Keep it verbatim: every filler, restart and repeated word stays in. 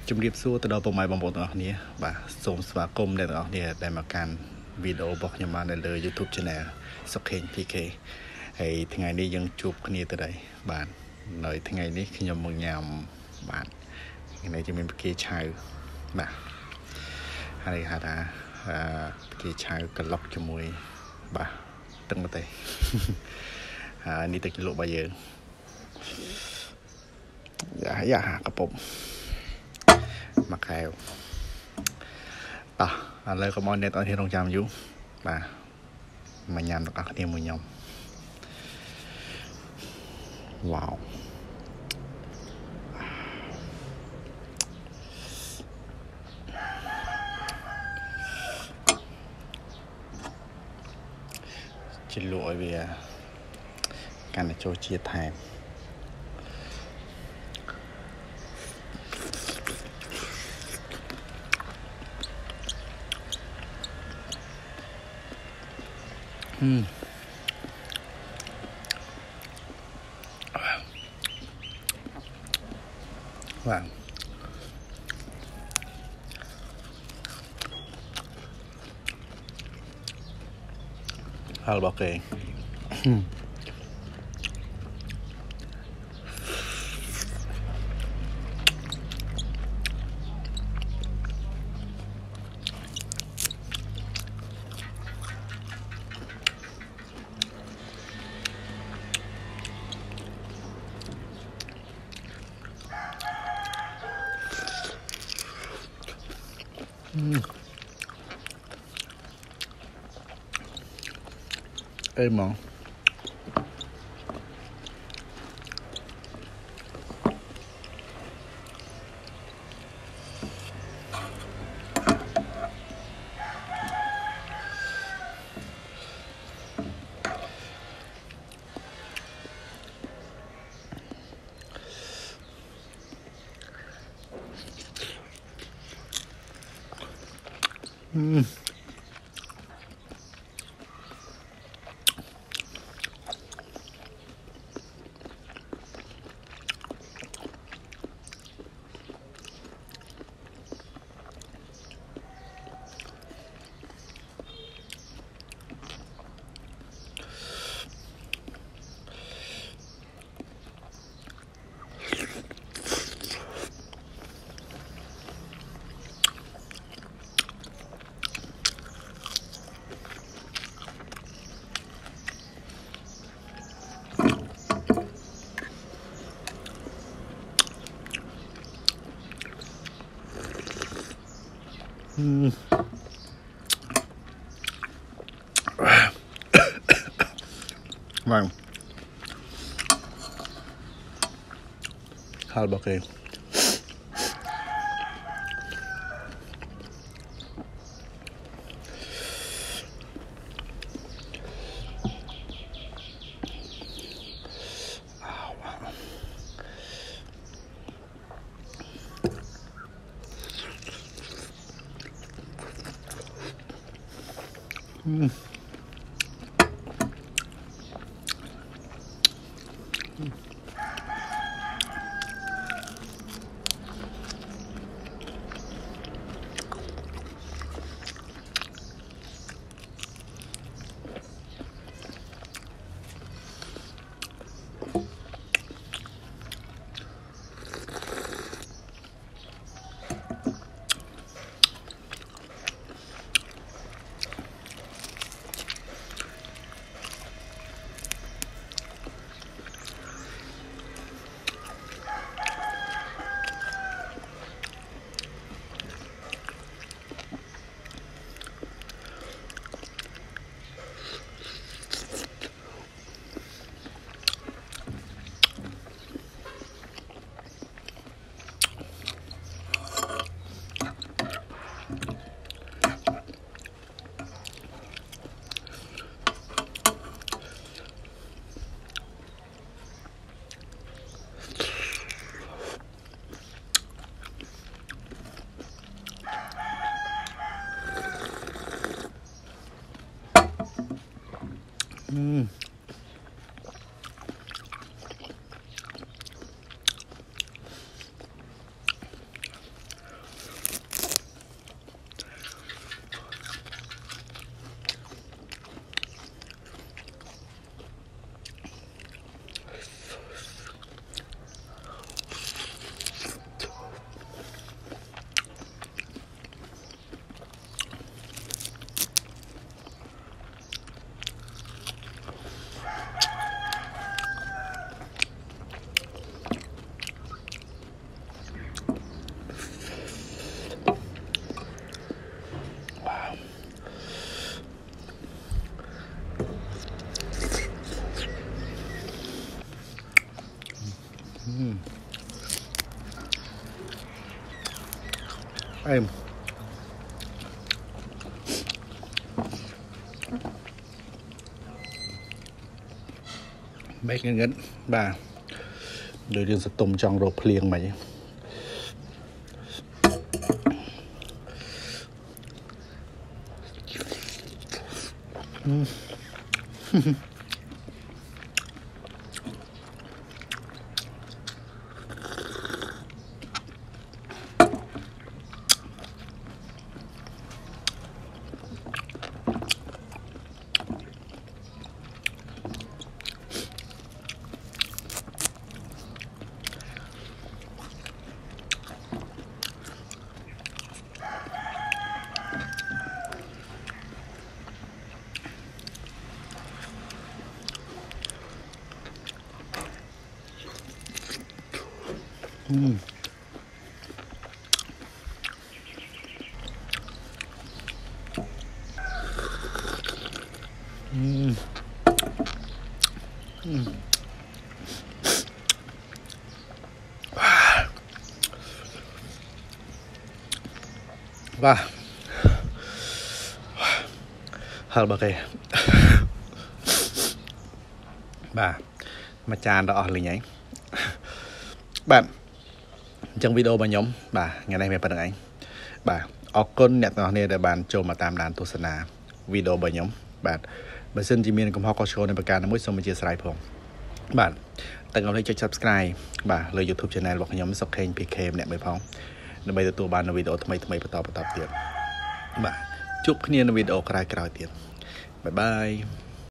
ជំរាបសួរទៅដល់ពុកម៉ែបងប្អូនទាំងអស់គ្នាបាទសូមស្វាគមន៍អ្នកទាំងអស់គ្នាដែលមកកាន់វីដេអូរបស់ខ្ញុំបាននៅលើ YouTube Channel Sokheng พี เค ហើយថ្ងៃនេះយើងជួបគ្នាទៅដែរបាទនៅថ្ងៃនេះខ្ញុំមកញ៉ាំបាទថ្ងៃនេះจะមានផ្កាឆៅបាទហើយហៅថាផ្កាឆៅក្លុកជាមួយបាទទឹកម្ទេសហើយនេះទឹកជ្រលក់របស់យើងយ៉ាយ៉ាកំពុំមកកែវតោះឥឡូវកុំឲ្យអ្នកទាំងអស់គ្នារងចាំយូរបាទមកញ៉ាំទាំងអស់គ្នាមួយខ្ញុំវ៉ាវជ្រលក់ឲ្យវាកាន់តែចូលជាតិថែមHmm. Wow. Hal bokeh. Hmm. Hmm. Emang Hmm. Hmm. Vâng. Hal bokeh. Hmm. Hmm. em mấy cái ngấn bà rồi điên sẽ tôm trong đồ plieng mày Mm. Mm. Mm. Và hal bà kì bà mà chàn đó là nhảy bạn trong video bà nhóm bà ngày nay mẹ bắt được anh bà ở con nhặt nó này để bạn cho mà tam đàn tu sna video bà nhóm bạn bà xin chỉ miền cùng họ có showในประการน้ำมือส่งมาเชียร์สไลด์ผมbạnตั้งเอาให้ใจ subscribe บ่าเลย YouTube channel บอกnhóm Sokheng พี เค เนี่ยไม่พ้องในใบตัวบ้านในวิดีโอทำไมทำไมต่อต่อเตียนบ่าจุ๊บเนี่ยในวิดีโอใครกล่าวเตียนบ๊ายบาย